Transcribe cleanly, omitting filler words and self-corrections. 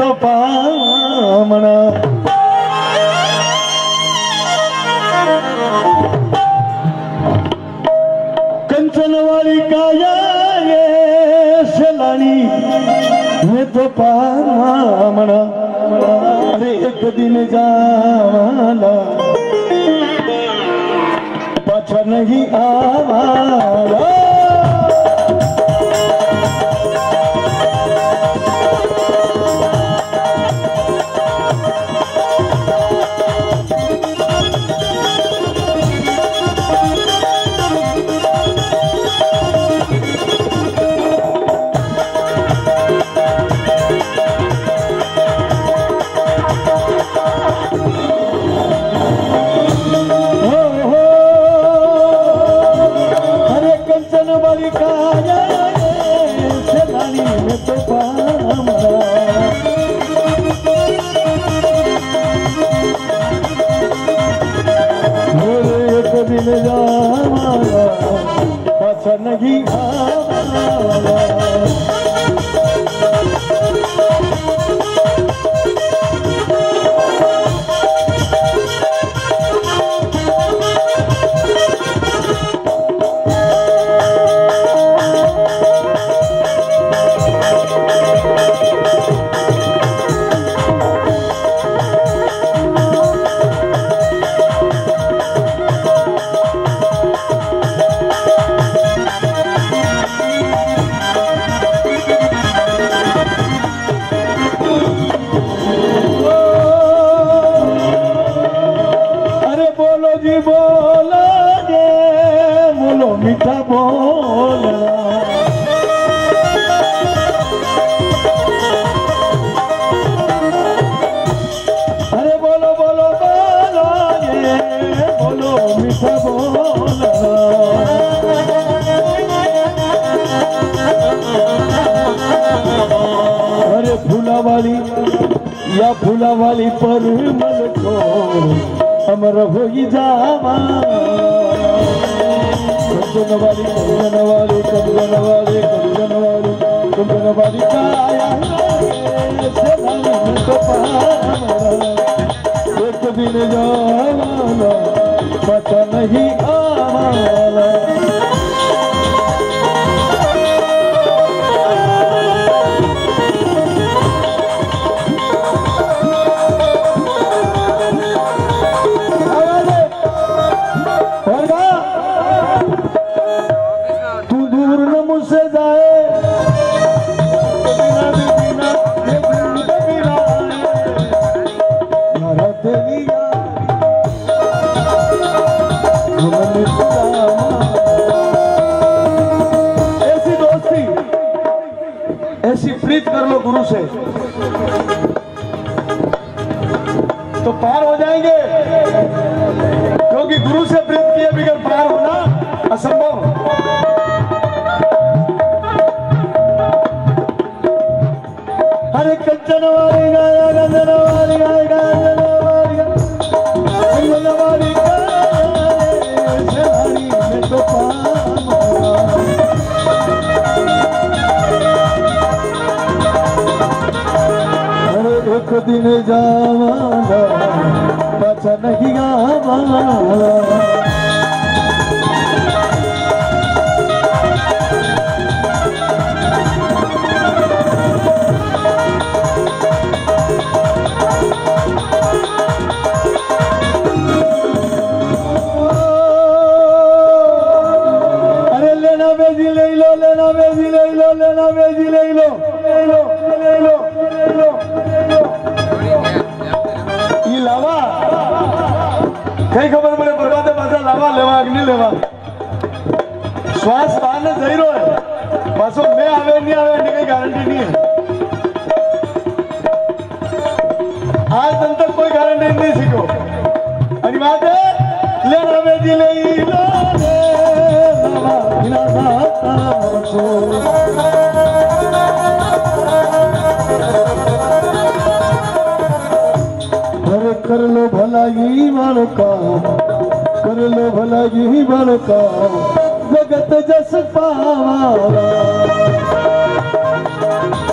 तो पामना कंचन वाली काया ये सलानी मैं तो पामना अरे एक दिन जावाला पाछा नहीं आवाला नहीं मीठा बोलना अरे बोलो बोलो बोलो ये बोलो मीठा बोलना अरे फूला वाली या फूला वाली पर मल को अमर हो जावा कंचनवाली कंचनवाली कंचनवाली कंचनवाली कंचनवाली काया तो एक दिन जावाला पता नहीं आवाला ऐसी प्रीत कर लो गुरु से तो पार हो जाएंगे क्योंकि गुरु से प्रीत किए बगैर पार होना असंभव। हरे कंचन वाली गाया गंजन वाली गाय गंजन वाली गंजन वाली में तो एक दिन जावाला पाछा नहीं आवाला अरे लेना बेजी ले लो लेना बेजी ले लो लेना बेजी ले लो ले लो ले लो ले लो लावा कई खबर पड़े बर्बादे पासा लावा लेवा अग्नि लेवा श्वास बहार ने सही रहे पासो में आवे नहीं आवे एनी कोई गारंटी नहीं है। आज दिन तक कोई गारंटी नहीं सीखो अनिवार्य लेना बेजी ले लो लावा बिना कर लो भला ही वालों काम कर लो भला ही वालों काम जगत जस पावा